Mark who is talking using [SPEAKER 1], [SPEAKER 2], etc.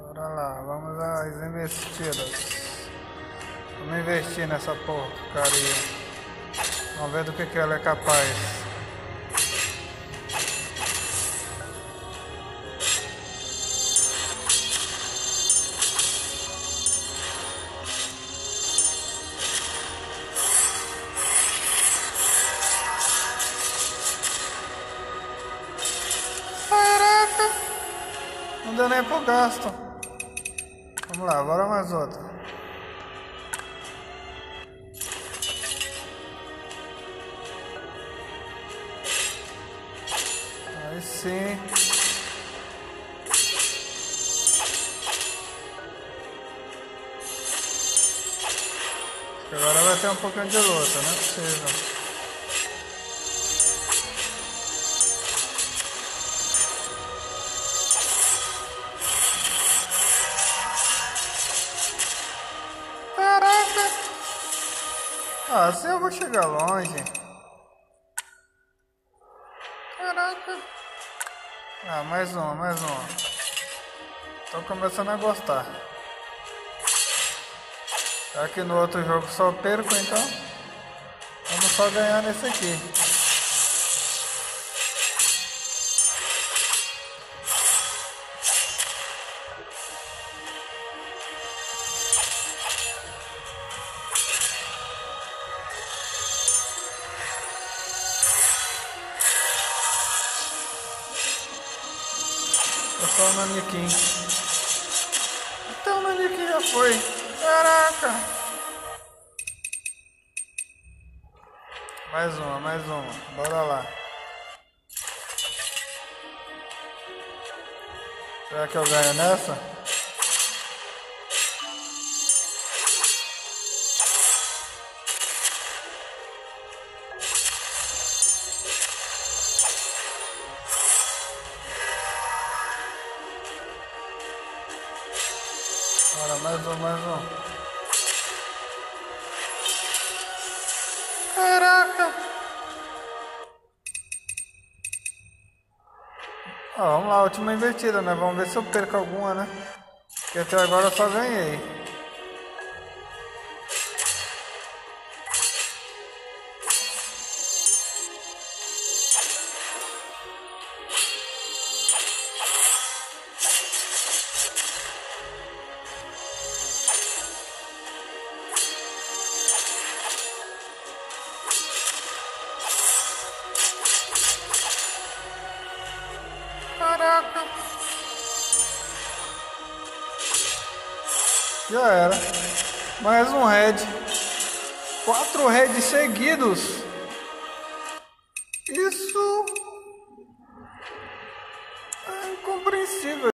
[SPEAKER 1] Bora lá, vamos às investidas. Vamos investir nessa porcaria. Vamos ver do que ela é capaz. Caraca! Não deu nem pro gasto. Vamos lá, bora mais outra. Aí sim. Agora vai ter um pouquinho de luta, não é possível. Caraca! Ah, assim eu vou chegar longe. Caraca! Ah, mais uma, mais uma. Tô começando a gostar. Já que no outro jogo só perco, então vamos só ganhar nesse aqui. É só o manequim. Então o manequim já foi. Caraca! Mais uma, mais uma. Bora lá. Será que eu ganho nessa? Bora, mais um, mais um. Caraca! Ó, vamos lá, última invertida, né? Vamos ver se eu perco alguma, né? Porque até agora eu só ganhei. Caraca! Já era. Mais um red. 4 reds seguidos. Isso é incompreensível.